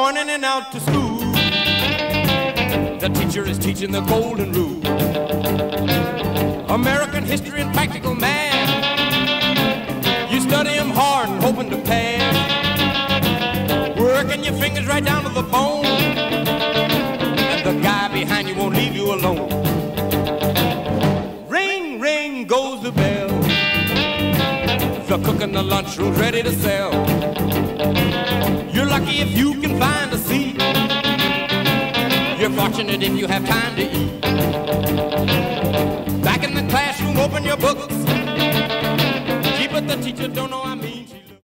morning and out to school. The teacher is teaching the golden rule. American history and practical math. You study them hard and hoping to pass. Working your fingers right down to the bone. And the guy behind you won't leave you alone. Ring, ring goes the bell. The cook in the lunchroom's ready to sell. You're lucky if you can find a seat. You're fortunate if you have time to eat. Back in the classroom, open your books. Gee, but the teacher don't know I mean.